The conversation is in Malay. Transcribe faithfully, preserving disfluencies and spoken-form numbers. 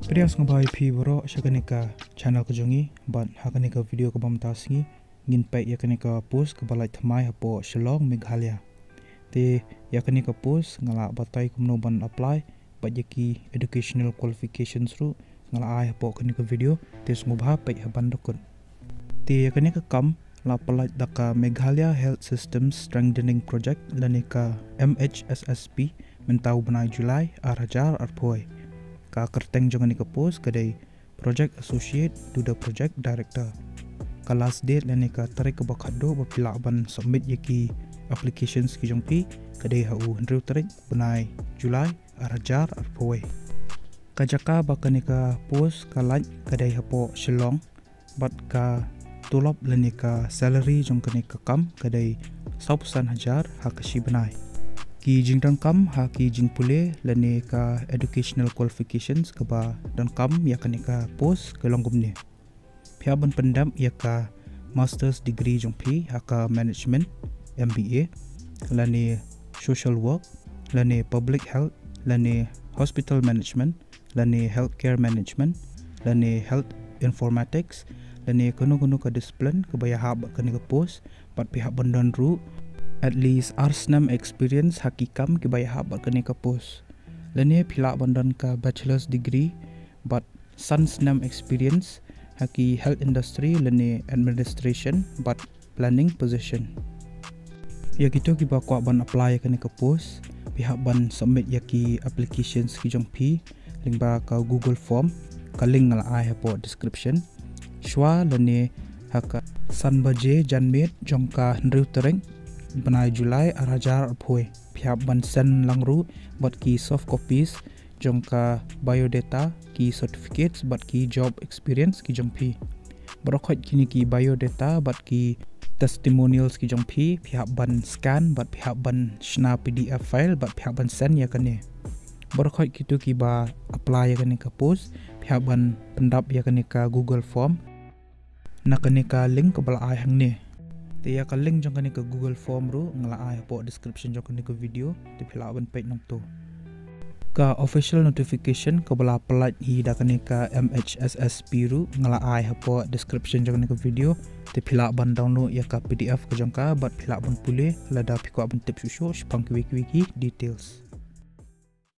Prias ngabai pi boro shakanika channel kejongi ban hakanika video ke bam tasngi ngin pai yakanika post ke balai thamai hapo Shillong Meghalaya te yakanika post ngala batai kumno ban apply bajeki educational qualifications ru ngala ai hapo kanika video te smubha pai haban dokun te yakanika kam la palai daka Meghalaya Health Systems Strengthening Project lanika M H S S P mentau banai Julai arhajar arpoi ka kerteng jangan nika post kadai project associate to the project director ka last date lanika tarik ke bakado bapila ban submit yaki applications ki jongpi kadai hau hendru tarik banai Julai arhajar arpoi ka jaka bakanika post ka like kadai hapo Shillong bat ka tulop lanika salary jong kanika kam kadai sausan hajar hakashi banai ki jingdang kam ha ki jing pule lane ka educational qualifications ka ba dan kam ya kanika post ke longgum ni phiaban pendam ya ka master's degree jong phi ha ka management M B A lane social work lane public health lane hospital management lane healthcare management lane health informatics lane kuno-kuno ka discipline ka baya ha kanika post pat pihak bandan ru at least arsnam experience hakikam ki baya ha kanika post lane phila bandan ka bachelor's degree but sansnam experience haki health industry lane administration but planning position ya gitu ki ba kwa ban apply kanika post pihak ban submit yaki applications ki jong phi lingba ka Google form ka link ngala ai hapo description shwa lane haka sanbaje janmet jongka hendru tereng banai Julai arhajar arpoi pihak ban sen langru bat ki soft copies jongka biodata ki certificates bat ki job experience ki jongpi brokhot kini ki biodata bat ki testimonials ki jongpi pihak ban scan bat pihak ban shna P D F file bat pihak ban sen ya kane brokhot kitu ki ba apply ya kane ka post pihak ban pendap ya kane ka Google form nakanika link ke bala ai hang ni te ya ka link jong kanika Google form ru ngala ai po description jong kanika video te phila ban page nong to ka official notification ke bala pelat hi da kanika M H S S P ru ngala ai po description jong kanika video te phila ban download ya ka P D F ke jong ka bat phila ban pule lada phiko ban tip susho spang wiki wiki details